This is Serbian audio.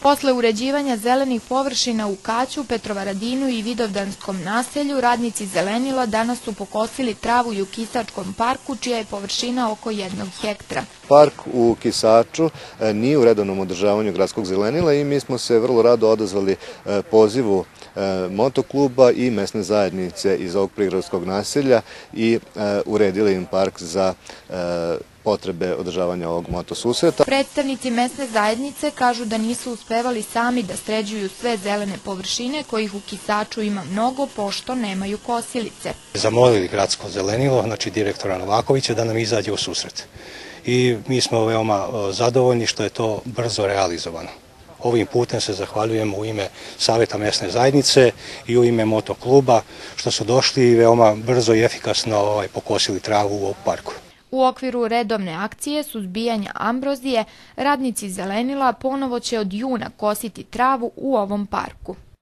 Posle uređivanja zelenih površina u Kaću, Petrovaradinu i Vidovdanskom naselju, radnici Zelenila danas su pokosili travu i u Kisačkom parku, čija je površina oko 1 hektara. Park u Kisaču nije u redovnom održavanju gradskog zelenila i mi smo se vrlo rado odazvali pozivu motokluba i mesne zajednice iz ovog prigradskog naselja i uredili im park za potrebe održavanja ovog motosusreta. Predstavnici mesne zajednice kažu da nisu uspevali sami da sređuju sve zelene površine, kojih u Kisaču ima mnogo, pošto nemaju kosilice. Zamolili gradsko zelenilo, znači direktora Novakovića, da nam izađe u susret. I mi smo veoma zadovoljni što je to brzo realizovano. Ovim putem se zahvaljujemo u ime Saveta mesne zajednice i u ime motokluba što su došli i veoma brzo i efikasno pokosili travu u ovom parku. U okviru redovne akcije suzbijanja ambrozije, radnici Zelenila ponovo će od juna kositi travu u ovom parku.